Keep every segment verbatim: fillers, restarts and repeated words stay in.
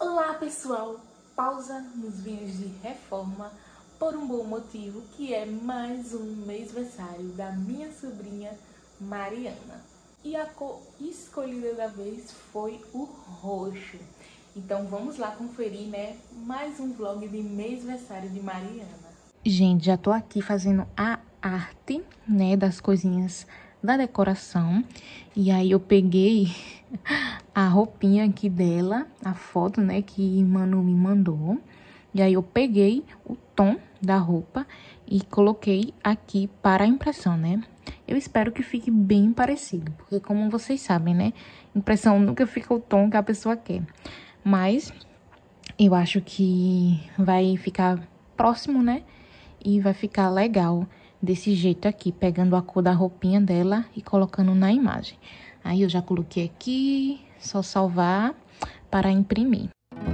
Olá pessoal, pausa nos vídeos de reforma por um bom motivo, que é mais um mêsversário da minha sobrinha Mariana. E a cor escolhida da vez foi o roxo. Então vamos lá conferir, né, mais um vlog de mêsversário de Mariana. Gente, já tô aqui fazendo a arte, né, das coisinhas da decoração. E aí eu peguei a roupinha aqui dela, a foto, né, que Manu me mandou. E aí eu peguei o tom da roupa e coloquei aqui para a impressão, né? Eu espero que fique bem parecido, porque como vocês sabem, né, impressão nunca fica o tom que a pessoa quer. Mas eu acho que vai ficar próximo, né? E vai ficar legal desse jeito aqui, pegando a cor da roupinha dela e colocando na imagem. Aí eu já coloquei aqui, só salvar para imprimir.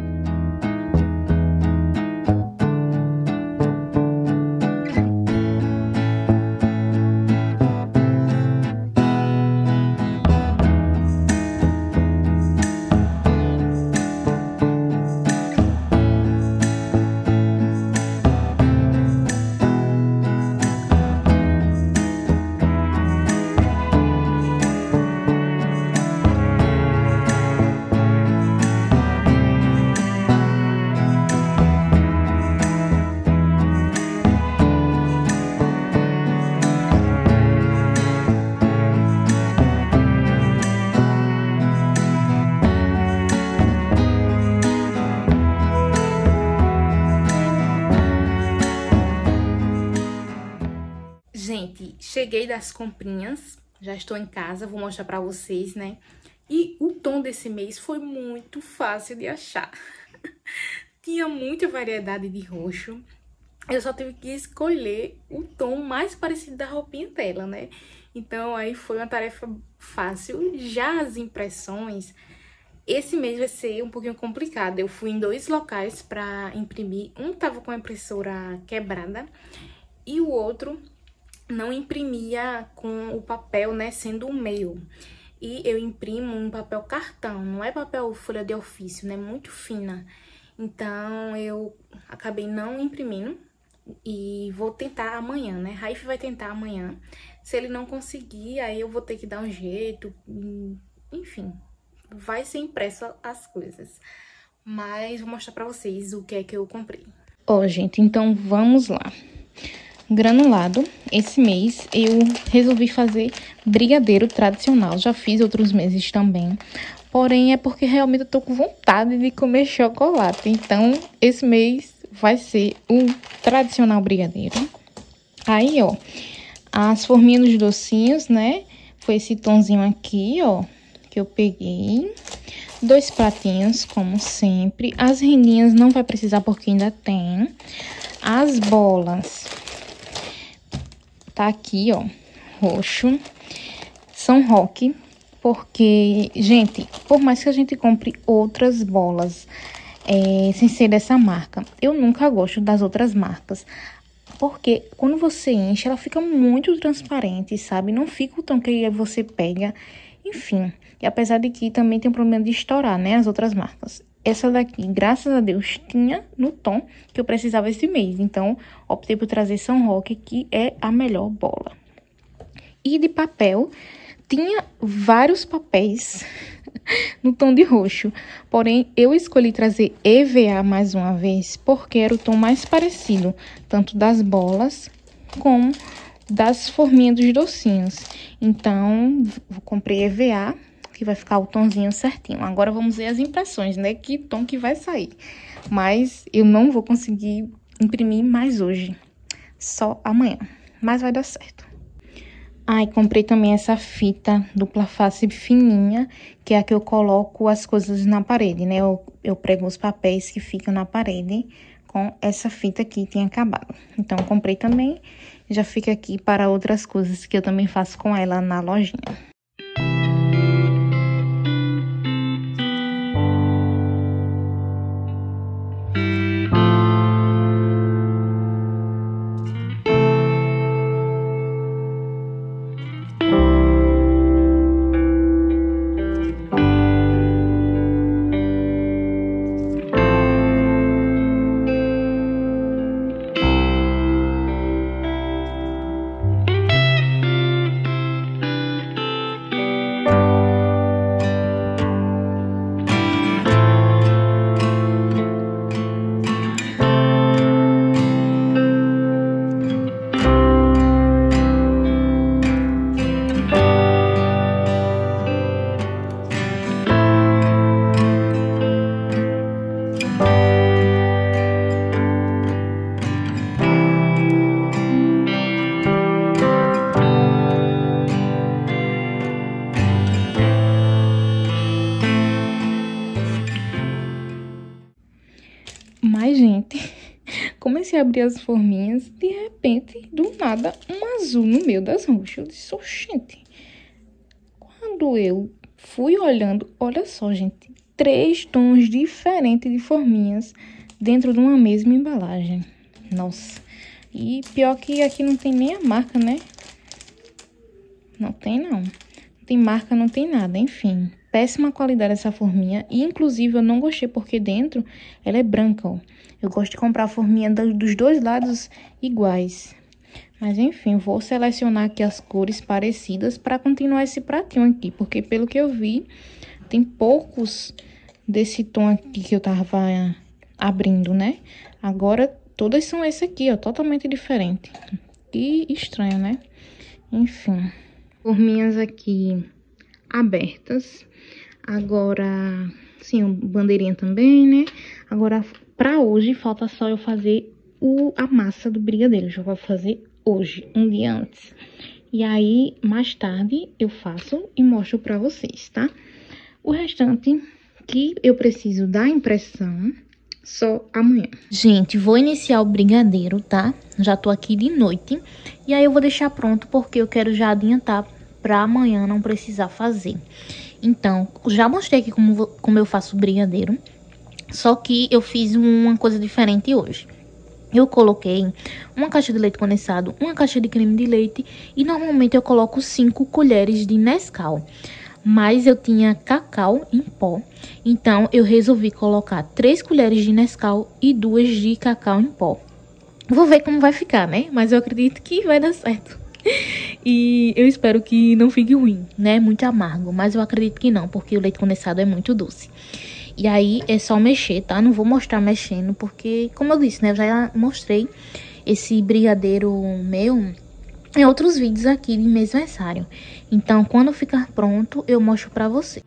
Gente, cheguei das comprinhas, já estou em casa, vou mostrar pra vocês, né? E o tom desse mês foi muito fácil de achar. Tinha muita variedade de roxo. Eu só tive que escolher o tom mais parecido da roupinha dela, né? Então, aí foi uma tarefa fácil. Já as impressões, esse mês vai ser um pouquinho complicado. Eu fui em dois locais pra imprimir. Um tava com a impressora quebrada e o outro não imprimia com o papel, né, sendo o meu. E eu imprimo um papel cartão, não é papel folha de ofício, né, muito fina. Então, eu acabei não imprimindo e vou tentar amanhã, né. Raif vai tentar amanhã. Se ele não conseguir, aí eu vou ter que dar um jeito, enfim, vai ser impresso as coisas. Mas vou mostrar pra vocês o que é que eu comprei. Ó, gente, então vamos lá. Granulado, esse mês eu resolvi fazer brigadeiro tradicional, já fiz outros meses também, porém é porque realmente eu tô com vontade de comer chocolate, então esse mês vai ser o tradicional brigadeiro. Aí, ó, as forminhas dos docinhos, né, foi esse tonzinho aqui, ó, que eu peguei, dois pratinhos, como sempre, as rendinhas não vai precisar porque ainda tem, as bolas... Tá aqui, ó, roxo, São Roque, porque, gente, por mais que a gente compre outras bolas, é, sem ser dessa marca, eu nunca gosto das outras marcas, porque quando você enche, ela fica muito transparente, sabe? Não fica o tom que você pega, enfim. E apesar de que também tem um problema de estourar, né, as outras marcas. Essa daqui, graças a Deus, tinha no tom que eu precisava esse mês. Então, optei por trazer São Roque, que é a melhor bola. E de papel, tinha vários papéis no tom de roxo. Porém, eu escolhi trazer E V A mais uma vez, porque era o tom mais parecido, tanto das bolas como das forminhas dos docinhos. Então, eu comprei E V A, que vai ficar o tomzinho certinho. Agora vamos ver as impressões, né? Que tom que vai sair. Mas eu não vou conseguir imprimir mais hoje. Só amanhã. Mas vai dar certo. Ah, e comprei também essa fita dupla face fininha, que é a que eu coloco as coisas na parede, né? Eu, eu prego os papéis que ficam na parede com essa fita aqui, tinha acabado. Então, comprei também. Já fica aqui para outras coisas que eu também faço com ela na lojinha. Mas, gente, comecei a abrir as forminhas, de repente, do nada, um azul no meio das roxas. Eu disse, oxente. Quando eu fui olhando, olha só, gente, três tons diferentes de forminhas dentro de uma mesma embalagem. Nossa, e pior que aqui não tem nem a marca, né? Não tem, não. Não tem marca, não tem nada, enfim. Péssima qualidade essa forminha. E, inclusive, eu não gostei porque dentro ela é branca, ó. Eu gosto de comprar a forminha dos dois lados iguais. Mas, enfim, vou selecionar aqui as cores parecidas para continuar esse pratinho aqui. Porque, pelo que eu vi, tem poucos desse tom aqui que eu tava abrindo, né? Agora, todas são esse aqui, ó, totalmente diferente. Que estranho, né? Enfim, forminhas aqui abertas. Agora, sim, bandeirinha também, né? Agora, pra hoje, falta só eu fazer o, a massa do brigadeiro. Já vou fazer hoje, um dia antes. E aí, mais tarde, eu faço e mostro pra vocês, tá? O restante que eu preciso da impressão, só amanhã. Gente, vou iniciar o brigadeiro, tá? Já tô aqui de noite. E aí eu vou deixar pronto porque eu quero já adiantar pra amanhã não precisar fazer. Então, já mostrei aqui como, como eu faço o brigadeiro. Só que eu fiz uma coisa diferente hoje. Eu coloquei uma caixa de leite condensado, uma caixa de creme de leite. E normalmente eu coloco cinco colheres de Nescau. Mas eu tinha cacau em pó, então eu resolvi colocar três colheres de Nescau e duas de cacau em pó. Vou ver como vai ficar, né? Mas eu acredito que vai dar certo. E eu espero que não fique ruim, né? Muito amargo, mas eu acredito que não, porque o leite condensado é muito doce. E aí é só mexer, tá? Não vou mostrar mexendo, porque, como eu disse, né? Eu já mostrei esse brigadeiro meu em outros vídeos aqui de mêsversário. Então, quando ficar pronto, eu mostro pra você.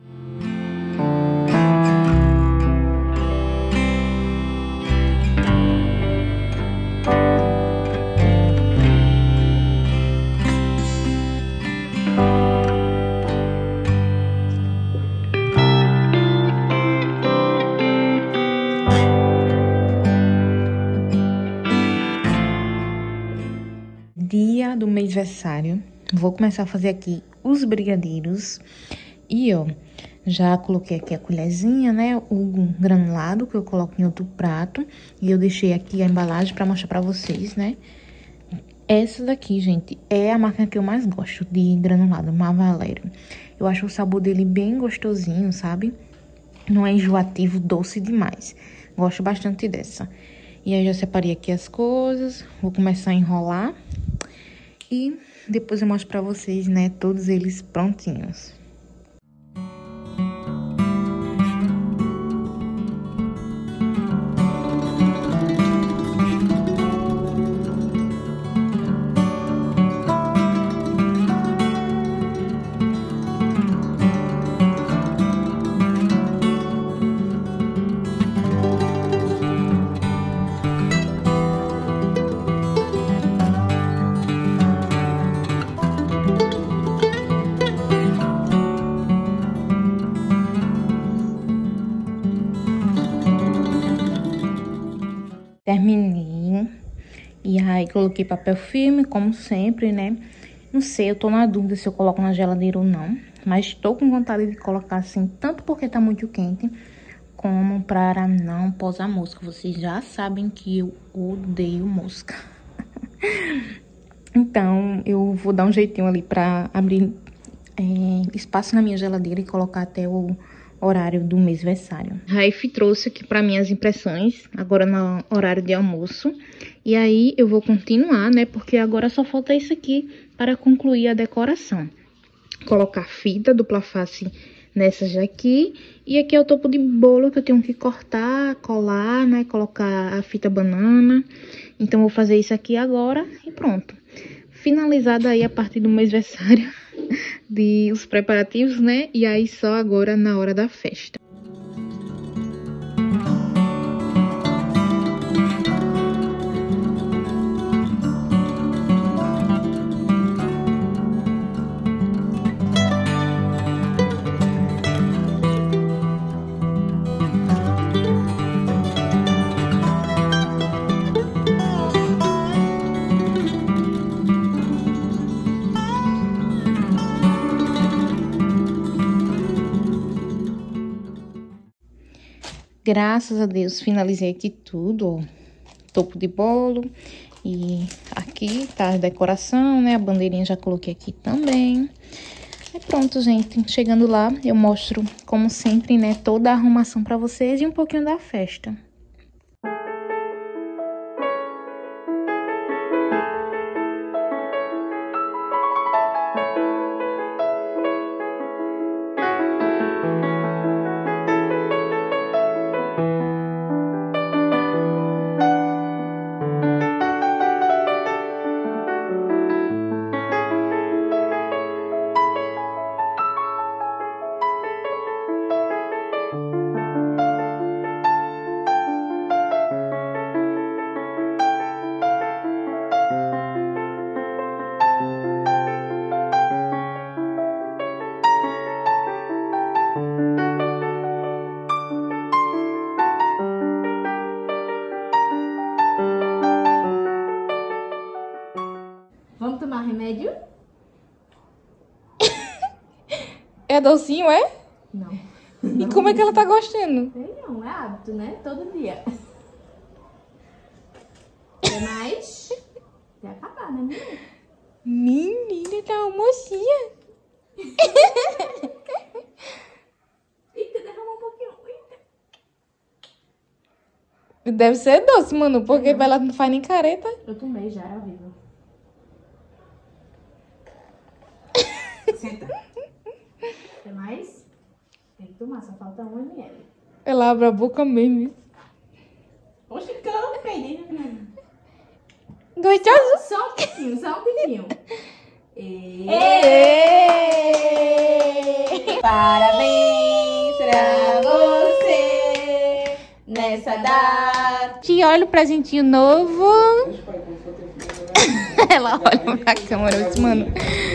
Dia do mêsversário. Vou começar a fazer aqui os brigadeiros. E, ó, já coloquei aqui a colherzinha, né? O granulado que eu coloco em outro prato. E eu deixei aqui a embalagem pra mostrar pra vocês, né? Essa daqui, gente, é a marca que eu mais gosto de granulado, Mavalério. Eu acho o sabor dele bem gostosinho, sabe? Não é enjoativo, doce demais. Gosto bastante dessa. E aí, já separei aqui as coisas. Vou começar a enrolar. E depois eu mostro pra vocês, né, todos eles prontinhos. Terminei. E aí, coloquei papel filme, como sempre, né? Não sei, eu tô na dúvida se eu coloco na geladeira ou não. Mas tô com vontade de colocar assim, tanto porque tá muito quente, como para não posar mosca. Vocês já sabem que eu odeio mosca. Então, eu vou dar um jeitinho ali pra abrir é, espaço na minha geladeira e colocar até o horário do mêsversário. Raif trouxe aqui para mim as impressões, agora no horário de almoço. E aí eu vou continuar, né? Porque agora só falta isso aqui para concluir a decoração. Colocar fita dupla face nessas daqui. E aqui é o topo de bolo que eu tenho que cortar, colar, né? Colocar a fita banana. Então, vou fazer isso aqui agora e pronto. Finalizada aí a partir do mêsversário de os preparativos, né? E aí só agora na hora da festa. graças a Deus, finalizei aqui tudo, ó. Topo de bolo. E aqui tá a decoração, né? A bandeirinha já coloquei aqui também. E pronto, gente. Chegando lá, eu mostro, como sempre, né? Toda a arrumação pra vocês e um pouquinho da festa. Vamos tomar remédio? É docinho, é? Não. E como é que ela tá gostando? Sei não, é hábito, né? Todo dia. Quer mais? Quer acabar, né, menina? Menina, tá uma mocinha. Eita, derramou um pouquinho. Eita. Deve ser doce, mano, porque é ela não faz nem careta. Eu tomei já, é horrível. Senta. Quer mais? Tem que tomar, só falta um mililitro. Ela abre a boca mesmo. Oxe, calma, perdi, né? Gostoso? Só um pouquinho, só um pouquinho. E... Êêêê! Parabéns pra você nessa data. Te olha o presentinho novo. Ela olha pra câmera e diz, mano.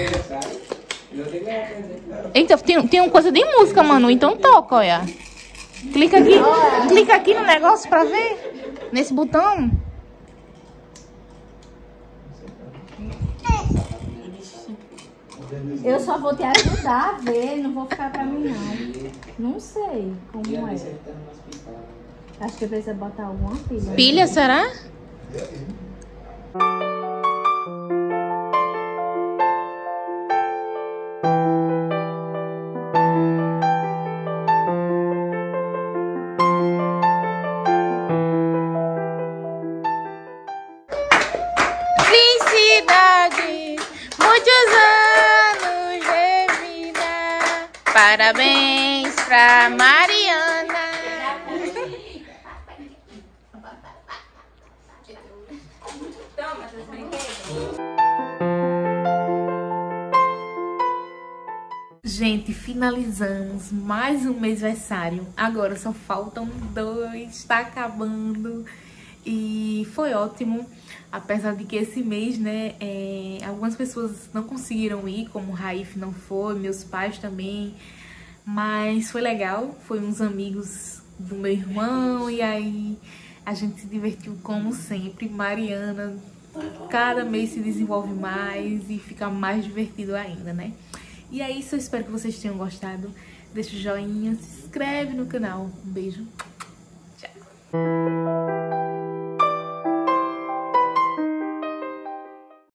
Eita, tem, tem uma coisa de música, mano. Então toca, olha. Clica aqui. Clica aqui no negócio pra ver. Nesse botão. Eu só vou te ajudar a ver, não vou ficar pra mim não. Não sei como é. Acho que precisa botar alguma pilha. Pilha, será? Felicidade, muitos anos de vida. Parabéns pra Mariana. Gente, finalizamos mais um mêsversário. Agora só faltam dois, tá acabando. E foi ótimo, apesar de que esse mês, né, é, algumas pessoas não conseguiram ir, como o Raif não foi, meus pais também. Mas foi legal, foi uns amigos do meu irmão e aí a gente se divertiu como sempre. Mariana, cada mês se desenvolve mais e fica mais divertido ainda, né? E é isso, eu espero que vocês tenham gostado. Deixa o joinha, se inscreve no canal. Um beijo. Tchau.